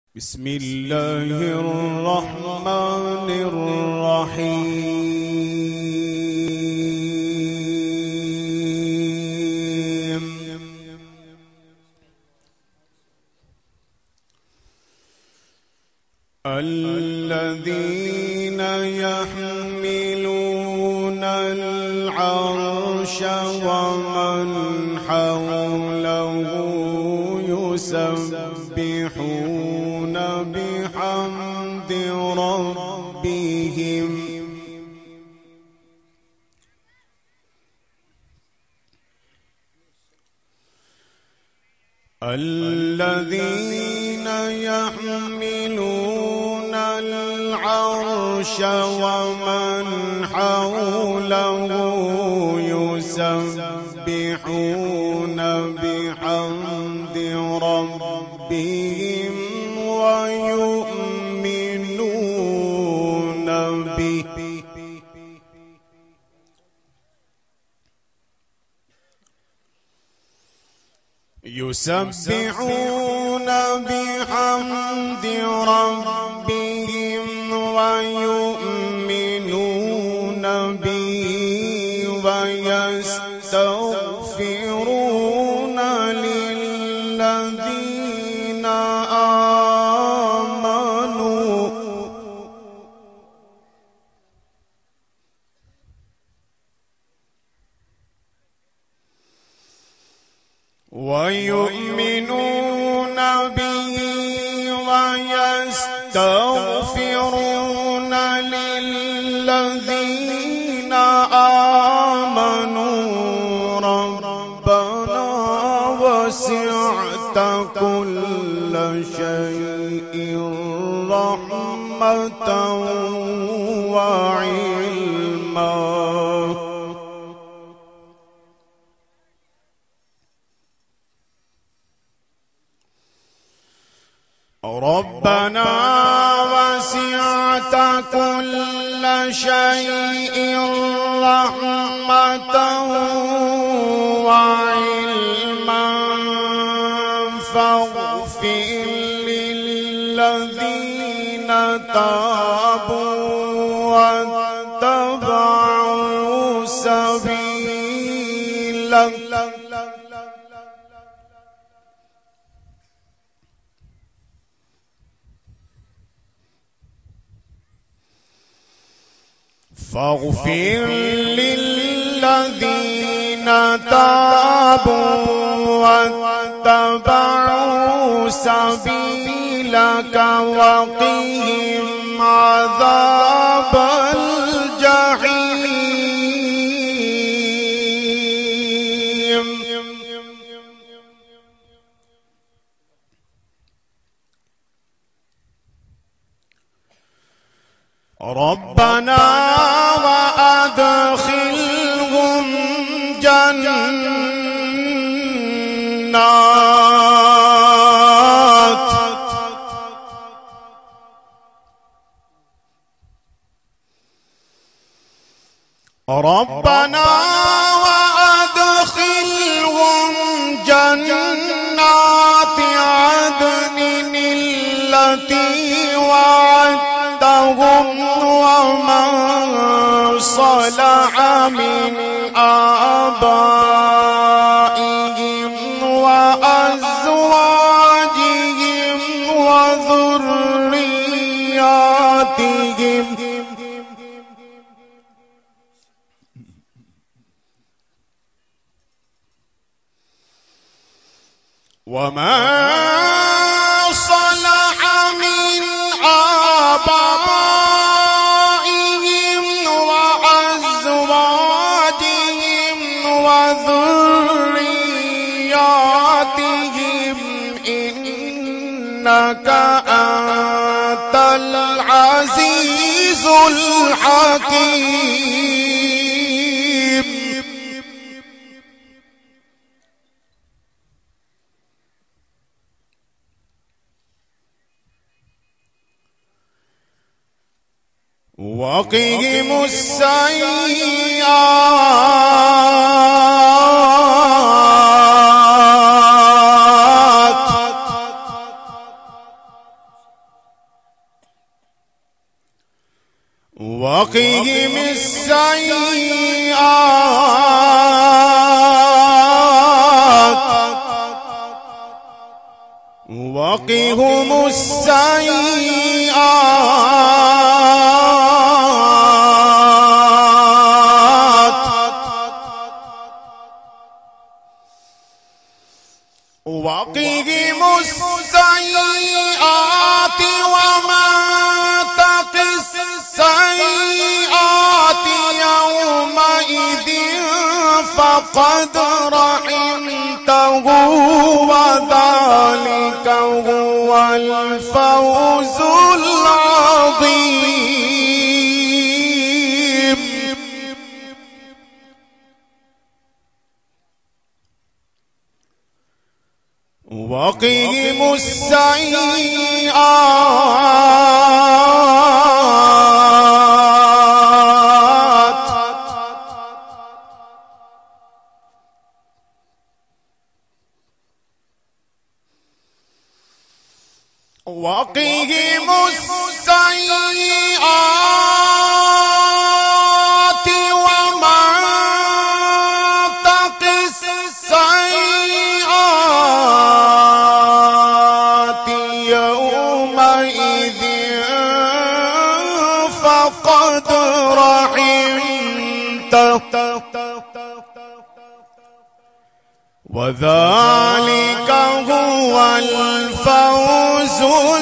بسم الله الرحمن الرحيم. الذين يحملون العرش ومن حوله يسبحون بحمد ربهم الذين يحملون العرش ومن حوله يسبحون بحمد ربهم ويؤمنون به يسبحون بحمد ربهم ويؤمنون به ويستغفرون للذين آمنوا ويستغفرون للذين آمنوا ربنا وسعت كل شيء رحمة وعلما ربنا وسعت كل شيء رحمة وعلما فاغفر للذين تابوا واتبعوا سبيلك فاغفر للذين تابوا واتبعوا سبيلك وقهم عذاب الجحيم ربنا وأدخلهم جنات ربنا وأدخلهم جنات عدن التي وعدتهم ومن صلح من آبائهم وأزواجهم وذرياتهم إنك أنت العزيز الحكيم وقهم السيئات وقهم السيئات وقهم السيئات وقهم السيئات ومن تق السيئات يومئذ فقد رحمته وذلك هو الفوز العظيم. وقهم السيئات وقهم السيئات ومن تق السيئات يومئذ فقد رحمته وذلك هو الفوز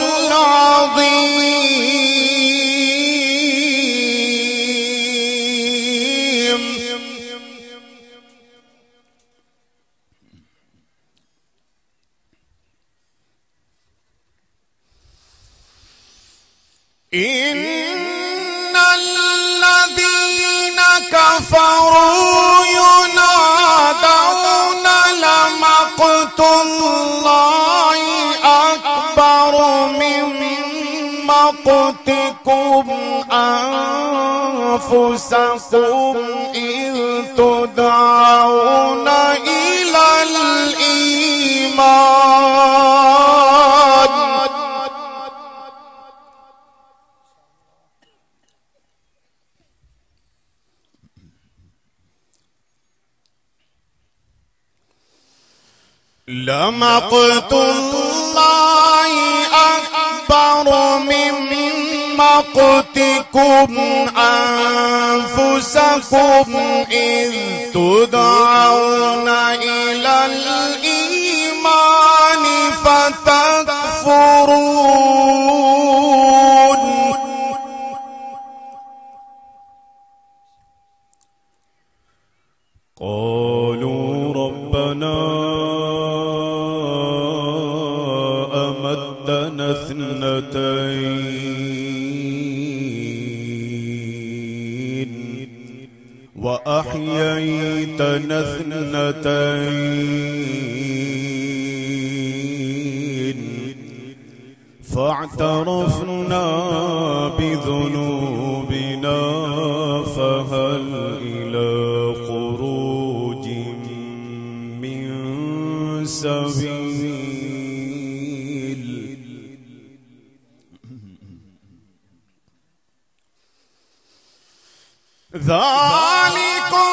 العظيم. إن الذين كفروا ينادون لمقت الله أكبر من مقتكم أنفسكم إذ تدعون إلى الإيمان لمقت الله أكبر من مقتكم أنفسكم إذ تدعون إلى الإيمان فتكفرون قالوا ربنا أمتنا اثنتين وأحييتنا اثنتين فاعترفنا بذنوبنا فهل إلى خروج من سبيل ذلكم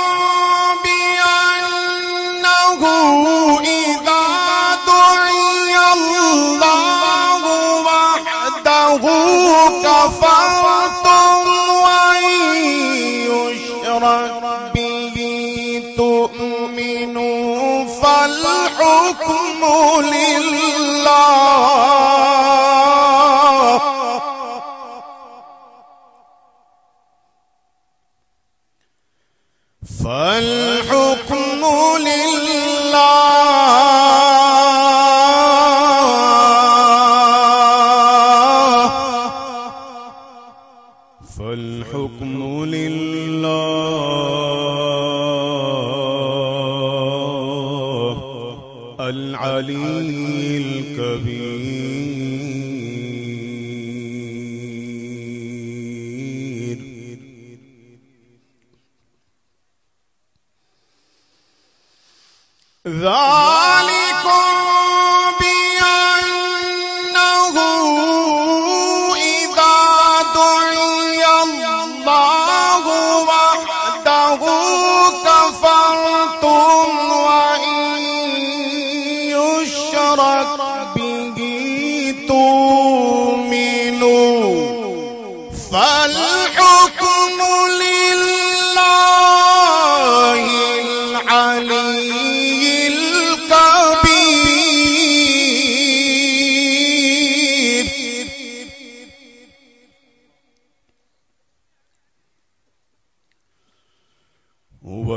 بأنه إذا دعي الله وحده كفرتم وإن يشرك به تؤمنوا فالحكم لله فالحكم لله فالحكم لله العلي الكبير. ذلكم بأنه إذا دعي الله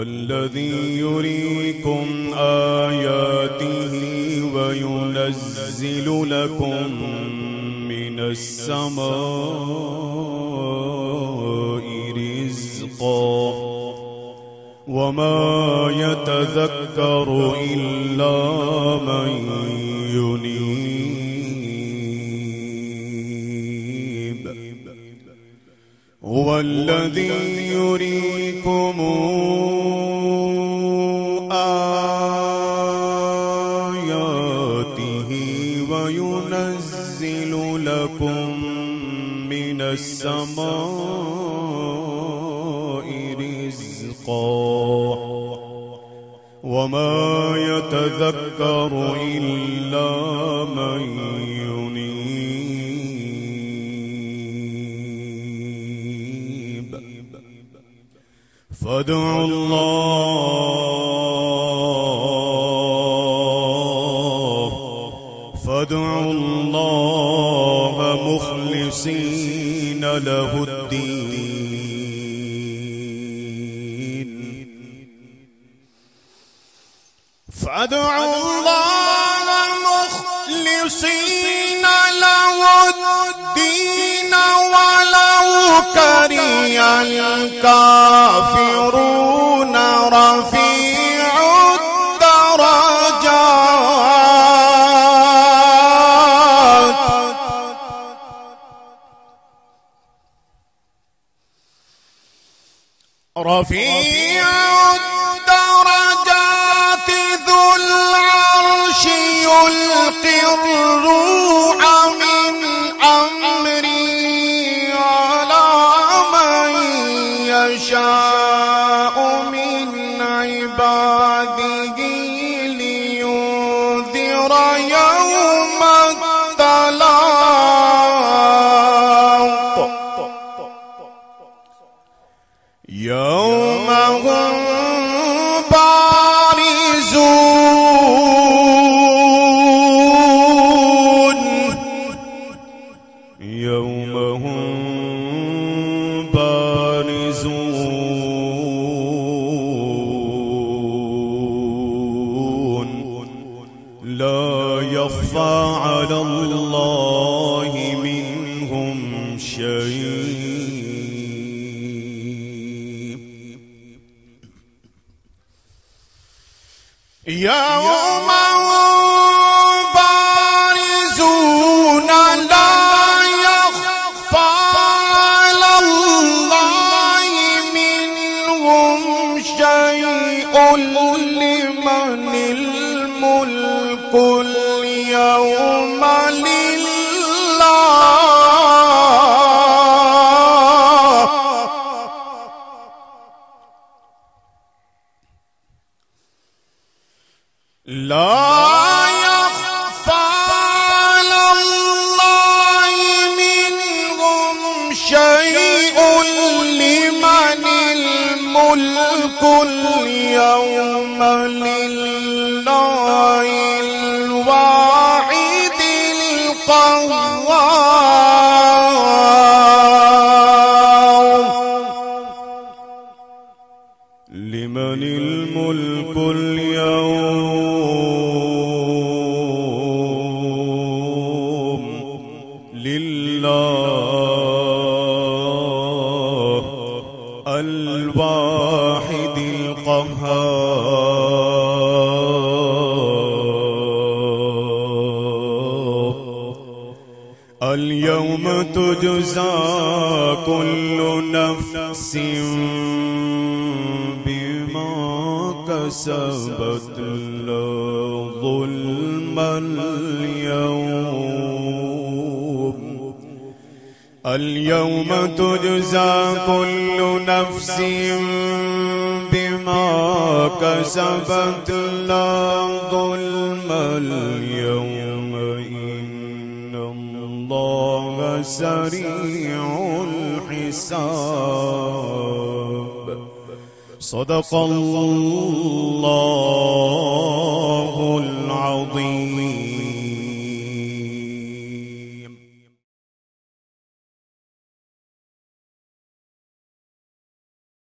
الذي يريكم آياته وينزل لكم من السماء رزقا وما يتذكر إلا من ينيب هو الذي يريكم آياته وينزل لكم من السماء رزقا وما يتذكر إلا من ينيب فادعوا الله مخلصين له الدين فادعوا الله مخلصين له الدين ولو كره الكافرون رفيع الدرجات رفيع الدرجات ذو العرش يلقي الروح من أمره على من يشاء من عباده لينذر يوم التلاق يوم هم بارزون يوم هم بارزون لا يخفى على الله منهم شيء يوم بارزون لا يخفى على الله منهم شيء لمن الملك اليوم لله لا يخفى على الله منهم شيء لمن الملك اليوم لله الواحد القهار لمن الملك اليوم لله الواحد القهار اليوم تجزى كل نفس بما كسبت لا ظلم اليوم تجزى كل نفس بما كسبت لا ظلم اليوم إن الله سريع الحساب صدق الله العظيم.